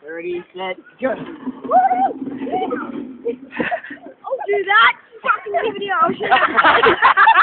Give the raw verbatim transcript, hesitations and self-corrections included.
Ready, set, go. I'll do that. Fucking video.